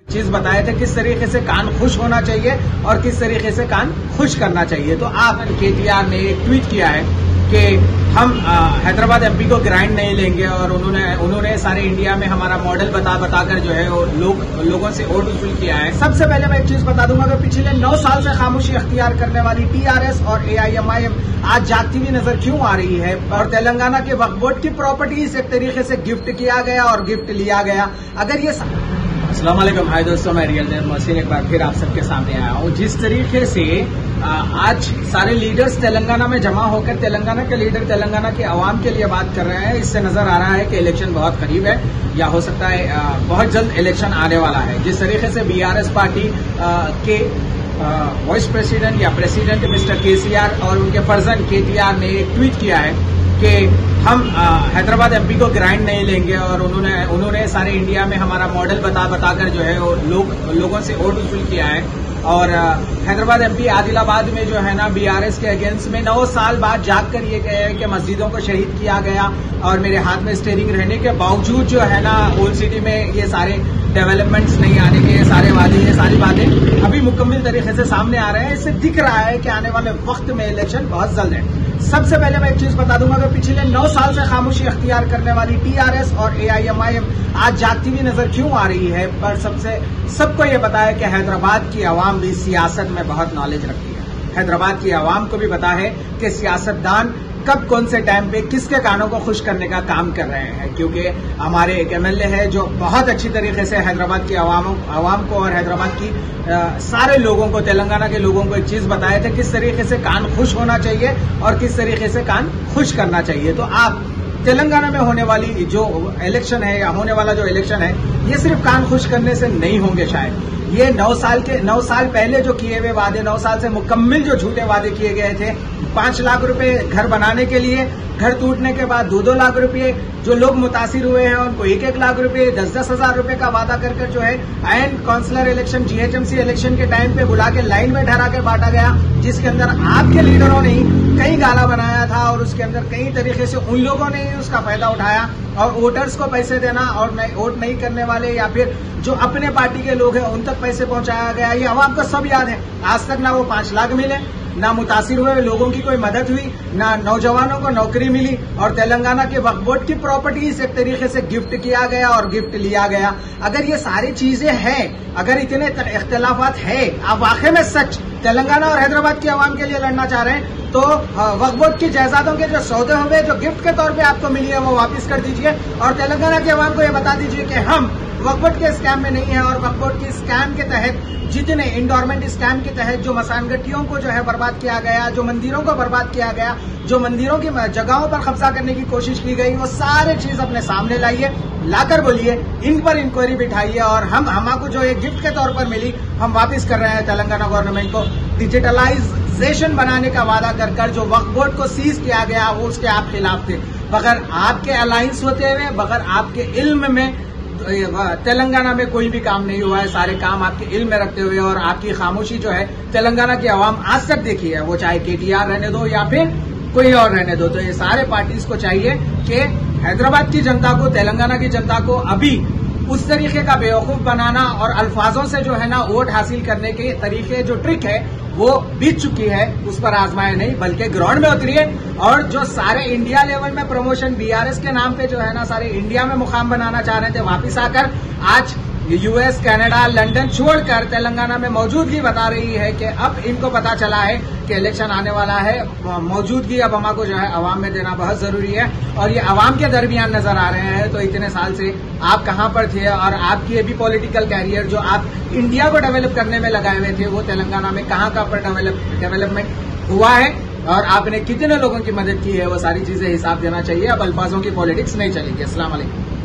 चीज बताए थे किस तरीके से कान खुश होना चाहिए और किस तरीके से कान खुश करना चाहिए। तो आप केटीआर ने एक ट्वीट किया है कि हम हैदराबाद एमपी को ग्रांट नहीं लेंगे और उन्होंने सारे इंडिया में हमारा मॉडल बताकर जो है वो लोगों से वोट वसूल किया है। सबसे पहले मैं एक चीज बता दूंगा कि पिछले 9 साल से खामोशी अख्तियार करने वाली टीआरएस और एआईएमआईएम आज जागती हुई नजर क्यों आ रही है और तेलंगाना के वक्फ बोर्ड की प्रॉपर्टीज एक तरीके से गिफ्ट किया गया और गिफ्ट लिया गया। अगर ये अस्सलाम वालेकुम, हाय दोस्तों, मैं रियल नेम मोहसिन एक बार फिर आप सबके सामने आया हूँ। जिस तरीके से आज सारे लीडर्स तेलंगाना में जमा होकर तेलंगाना के लीडर तेलंगाना के अवाम के लिए बात कर रहे हैं, इससे नजर आ रहा है कि इलेक्शन बहुत करीब है या हो सकता है बहुत जल्द इलेक्शन आने वाला है। जिस तरीके से बीआरएस पार्टी के वाइस प्रेसिडेंट या प्रेसिडेंट मिस्टर केसीआर और उनके पर्सन केटीआर ने एक ट्वीट किया है कि हम हैदराबाद एमपी को ग्रांट नहीं लेंगे और उन्होंने सारे इंडिया में हमारा मॉडल बताकर जो है वो लोगों से वोट वसूल किया है। और हैदराबाद एमपी आदिलाबाद में जो है ना बीआरएस के अगेंस्ट में 9 साल बाद जाग कर ये कहे कि मस्जिदों को शहीद किया गया और मेरे हाथ में स्टीयरिंग रहने के बावजूद जो है ना ओल्ड सिटी में ये सारे डेवलपमेंट्स नहीं आने के, ये सारे वादे, ये सारी बातें अभी मुकम्मल तरीके से सामने आ रहे हैं। इससे दिख रहा है कि आने वाले वक्त में इलेक्शन बहुत जल्द है। सबसे पहले मैं एक चीज बता दूंगा कि पिछले 9 साल से खामोशी अख्तियार करने वाली टीआरएस और एआईएमआईएम आज जागती हुई नजर क्यों आ रही है, पर सबको ये पता है कि हैदराबाद की आवाम भी सियासत में बहुत नॉलेज रखती है। हैदराबाद की आवाम को भी पता है कि सियासतदान कब कौन से टाइम पे किसके कानों को खुश करने का काम कर रहे हैं, क्योंकि हमारे एक एमएलए है जो बहुत अच्छी तरीके से हैदराबाद की आवाम को और हैदराबाद की सारे लोगों को, तेलंगाना के लोगों को एक चीज बताए थे किस तरीके से कान खुश होना चाहिए और किस तरीके से कान खुश करना चाहिए। तो आप तेलंगाना में होने वाली जो इलेक्शन है या होने वाला जो इलेक्शन है, ये सिर्फ कान खुश करने से नहीं होंगे। शायद ये 9 साल पहले जो किए हुए वादे, 9 साल से मुकम्मल जो झूठे वादे किए गए थे, 5 लाख रुपए घर बनाने के लिए, घर टूटने के बाद 2-2 लाख रुपए, जो लोग मुतासिर हुए हैं उनको 1-1 लाख रुपए, 10-10 हजार रुपए का वादा कर जो है and councillor election, GHMC election के टाइम पे बुला के लाइन में ठहरा के बांटा गया, जिसके अंदर आपके लीडरों ने ही कई गाला बनाया था और उसके अंदर कई तरीके से उन लोगों ने ही उसका फायदा उठाया और वोटर्स को पैसे देना और वोट नहीं करने वाले या फिर जो अपने पार्टी के लोग हैं उन तक पैसे पहुंचाया गया। ये आवाम को सब याद है। आज तक ना वो 5 लाख मिले, ना मुतासिर हुए लोगों की कोई मदद हुई, ना नौजवानों को नौकरी मिली और तेलंगाना के वक्फ बोर्ड की प्रॉपर्टीज एक तरीके से गिफ्ट किया गया और गिफ्ट लिया गया। अगर ये सारी चीजें हैं, अगर इतने इख्तलाफात है, आप वाकई में सच तेलंगाना और हैदराबाद की आवाम के लिए लड़ना चाह रहे हैं, तो वक्फ बोर्ड की जायदादों के जो सौदे हुए जो गिफ्ट के तौर पे आपको मिली है वो वापस कर दीजिए और तेलंगाना की आवाम को ये बता दीजिए कि हम वक्फ बोर्ड के स्कैम में नहीं है और वक्फ बोर्ड के स्कैम के तहत जितने इंडोरमेंट स्कैम के तहत जो मसानगट्टियों को जो है बर्बाद किया गया, जो मंदिरों को बर्बाद किया गया, जो मंदिरों की जगहों पर कब्जा करने की कोशिश की गई, वो सारे चीज अपने सामने लाइए, लाकर बोलिए, इन पर इंक्वायरी बिठाइए और हमको जो एक गिफ्ट के तौर पर मिली हम वापस कर रहे हैं तेलंगाना गवर्नमेंट को। डिजिटलाइजेशन बनाने का वादा कर जो वक्फ बोर्ड को सीज किया गया वो उसके आप खिलाफ थे। बगैर आपके अलायंस होते हुए, बगैर आपके इल्म में तेलंगाना में कोई भी काम नहीं हुआ है। सारे काम आपके इल्म में रखते हुए और आपकी खामोशी जो है तेलंगाना की आवाम आज तक देखी है, वो चाहे केटीआर रहने दो या फिर कोई और रहने दो। तो ये सारे पार्टीज को चाहिए कि हैदराबाद की जनता को, तेलंगाना की जनता को अभी उस तरीके का बेवकूफ बनाना और अल्फाजों से जो है ना वोट हासिल करने के तरीके, जो ट्रिक है वो बीत चुकी है, उस पर आजमाए नहीं बल्कि ग्राउंड में उतरिए और जो सारे इंडिया लेवल में प्रमोशन बीआरएस के नाम पे जो है ना सारे इंडिया में मुकाम बनाना चाह रहे थे, वापिस आकर आज यूएस, कनाडा, लंदन छोड़कर तेलंगाना में मौजूदगी बता रही है कि अब इनको पता चला है कि इलेक्शन आने वाला है। मौजूदगी अब हमको जो है अवाम में देना बहुत जरूरी है और ये अवाम के दरमियान नजर आ रहे हैं। तो इतने साल से आप कहां पर थे और आपकी ये भी पॉलिटिकल कैरियर जो आप इंडिया को डेवलप करने में लगाए हुए थे, वो तेलंगाना में कहां पर डेवलपमेंट हुआ है और आपने कितने लोगों की मदद की है, वो सारी चीजें हिसाब देना चाहिए। अब अल्फाजों की पॉलिटिक्स नहीं चलेगी। अस्सलाम वालेकुम।